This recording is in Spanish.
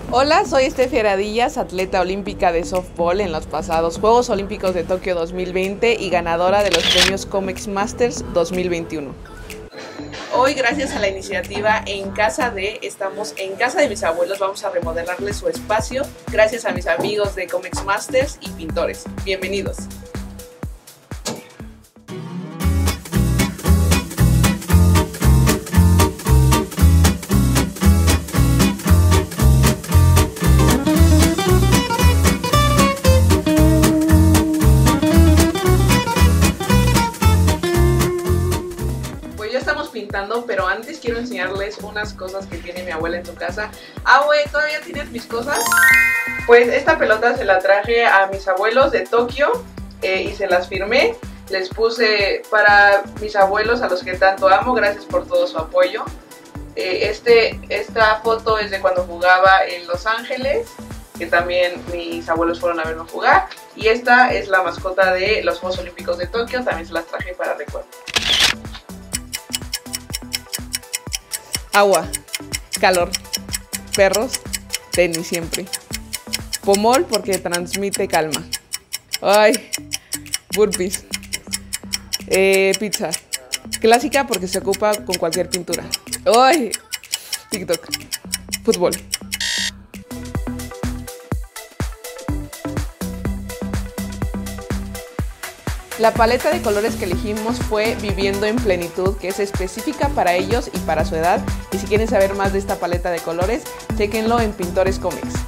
Hola, soy Estefi Aradillas, atleta olímpica de softball en los pasados Juegos Olímpicos de Tokio 2020 y ganadora de los premios Comex Masters 2021. Hoy, gracias a la iniciativa estamos en casa de mis abuelos, vamos a remodelarles su espacio gracias a mis amigos de Comex Masters y pintores. Bienvenidos. Pues ya estamos pintando, pero antes quiero enseñarles unas cosas que tiene mi abuela en su casa. Güey, ¿todavía tienes mis cosas? Pues esta pelota se la traje a mis abuelos de Tokio y se las firmé. Les puse para mis abuelos, a los que tanto amo, gracias por todo su apoyo. Esta foto es de cuando jugaba en Los Ángeles, que también mis abuelos fueron a verme jugar. Y esta es la mascota de los Juegos Olímpicos de Tokio, también se las traje para recuerdo. Agua, calor, perros, tenis siempre. Pomol porque transmite calma. Ay, burpees. Pizza. Clásica porque se ocupa con cualquier pintura. Ay, TikTok. Fútbol. La paleta de colores que elegimos fue Viviendo en Plenitud, que es específica para ellos y para su edad. Y si quieren saber más de esta paleta de colores, chéquenlo en Pintores Comex.